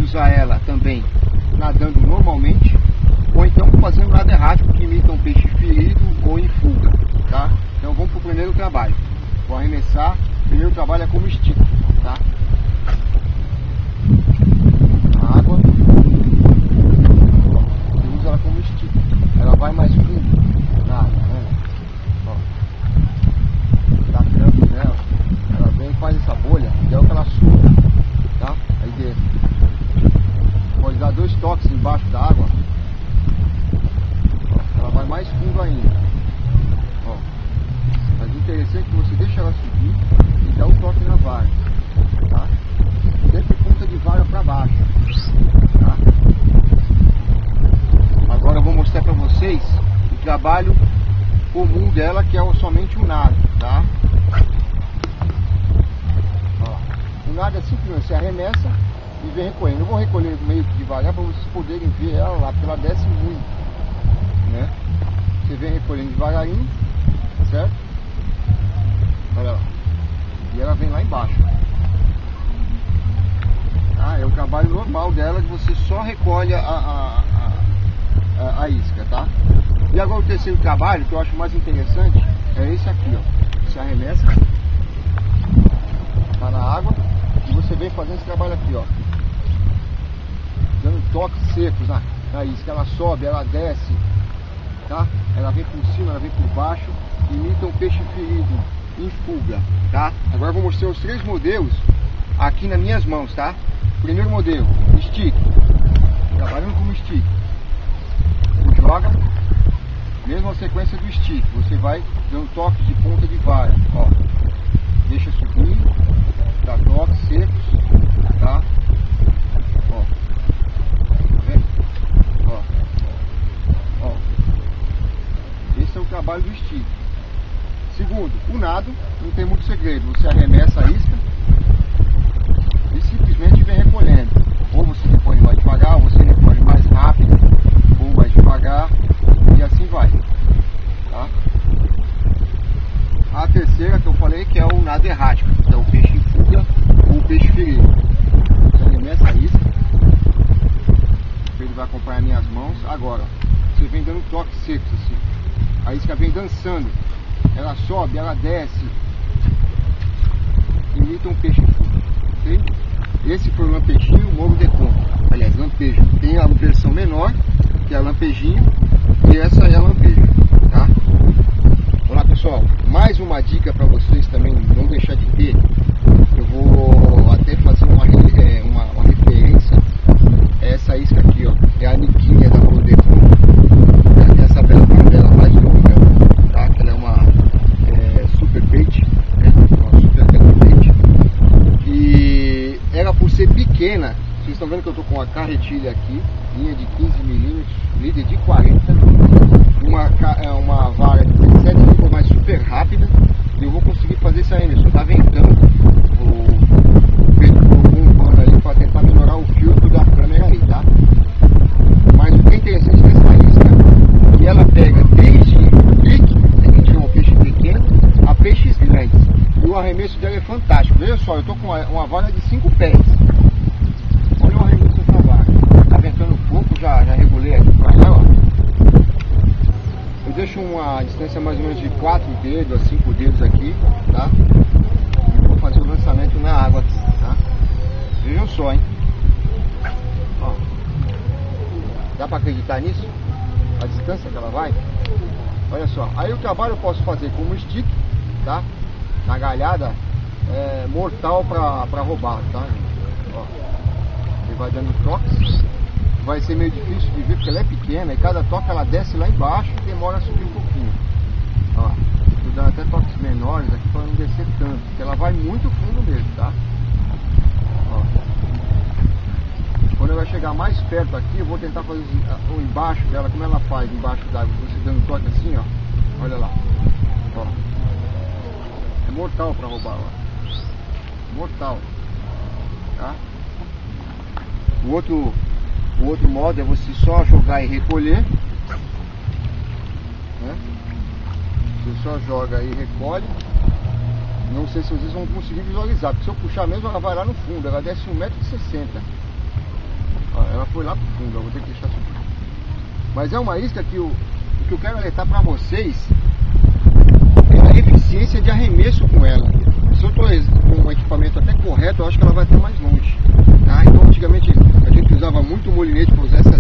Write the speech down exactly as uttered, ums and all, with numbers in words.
usar ela também nadando normalmente, ou então fazendo nado errático, que imita um peixe ferido ou em fuga, tá? Então vamos para o primeiro trabalho. Vou arremessar. O primeiro trabalho é como stick, tá? A água. Você usa ela como stick. Ela vai mais fundo na água, né? Ó. Dá trampo nela. Ela vem e faz essa bolha, e é o que ela suga, tá? Aí dentro. Pode dar dois toques embaixo da água. Ó. Ela vai mais fundo ainda. Ó. Mas o interessante é que você deixa ela subir e dá o toque na vara, tá? Sempre ponta de vara para baixo, tá? Agora eu vou mostrar para vocês o trabalho comum dela, que é somente o nado, tá? Ó, o nado é simplesmente você arremessa e vem recolhendo. Eu vou recolher meio que devagar para vocês poderem ver ela lá, porque ela desce muito, né? Você vem recolhendo devagarinho, certo? Olha lá. E ela vem lá embaixo. Ah, é o trabalho normal dela, que você só recolhe a, a, a, a, a isca, tá? E agora o terceiro trabalho, que eu acho mais interessante, é esse aqui, ó. Você arremessa, tá na água, e você vem fazendo esse trabalho aqui, ó. Dando toques secos na, na isca. Ela sobe, ela desce, tá? Ela vem por cima, ela vem por baixo, imita um peixe ferido em fuga, tá? Agora eu vou mostrar os três modelos aqui nas minhas mãos, tá? Primeiro modelo, stick, trabalhando como stick. Você joga, mesma sequência do stick, você vai dando toques de ponta de vara, ó. Deixa subir, dá toques secos, tá? Ó, tá vendo? Ó, ó. Esse é o trabalho do stick. Segundo, o nado, não tem muito segredo. Você arremessa a isca e simplesmente vem recolhendo. Ou você recolhe mais devagar, ou você recolhe mais rápido, ou mais devagar, e assim vai, tá? A terceira que eu falei, que é o nado errático, que é o peixe em fuga ou o peixe ferido. Você arremessa a isca, ele vai acompanhar minhas mãos. Agora, você vem dando toques secos assim. A isca vem dançando. Ela sobe, ela desce, imita um peixe fuga, ok? Esse foi o lampejinho Morro de Conta. Aliás, lampejo. Tem a versão menor, que é a lampejinho, e essa é a lampejo, tá? Olá pessoal, mais uma dica para vocês também não deixar de ter. Eu vou até fazer uma, é, uma, uma referência a essa isca aqui, ó. É a Niquinha da Morro de Conta. Essa bela dela mais longa, tá? Que ela é uma super bait, né? Uma super bait. E ela, por ser pequena, vocês estão vendo que eu estou com a carretilha aqui, linha de quinze milímetros, líder de quarenta, uma, uma vara de dezessete milímetros, mas super rápida, e eu vou conseguir fazer esse arremesso. Tá ventando, o Pedro colocou um pano ali para tentar melhorar o filtro da câmera aí, tá? Mas o que é interessante dessa isca, que ela pega desde pique, a gente chama o peixe pequeno, a peixes grandes, e o arremesso dela é fantástico. Veja só, eu estou com uma, uma vara de cinco pés. Olha o arremesso dessa vara. Tá ventando um pouco, já, já regulei aqui para ela. Eu deixo uma distância mais ou menos de quatro dedos a cinco dedos aqui, tá? E vou fazer o lançamento na água aqui, tá? Vejam só, hein? Ó. Dá para acreditar nisso? A distância que ela vai? Olha só, aí o trabalho eu posso fazer como stick, tá? Na galhada, é, mortal para roubar, tá? Ó, ele vai dando toques, vai ser meio difícil de ver porque ela é pequena e cada toque ela desce lá embaixo e demora a subir um pouquinho. Ó, tô dando até toques menores aqui para não descer tanto, porque ela vai muito fundo mesmo, tá? Ó. Quando ela chegar mais perto aqui, eu vou tentar fazer o embaixo dela, como ela faz embaixo d'água, você dando toque assim, ó. Olha lá. Ó. É mortal para roubar, ó. Mortal. Tá? O outro, o outro modo é você só jogar e recolher. Né? Você só joga e recolhe. Não sei se vocês vão conseguir visualizar, porque se eu puxar mesmo ela vai lá no fundo, ela desce um metro e sessenta. Ó, ela foi lá pro fundo, eu vou ter que deixar subir. Mas é uma isca que, o, que eu quero alertar para vocês é a eficiência de arremesso com ela. Se eu estou com um equipamento até correto, eu acho que ela vai até mais longe. Tá? Então antigamente a gente usava muito molinete para usar essa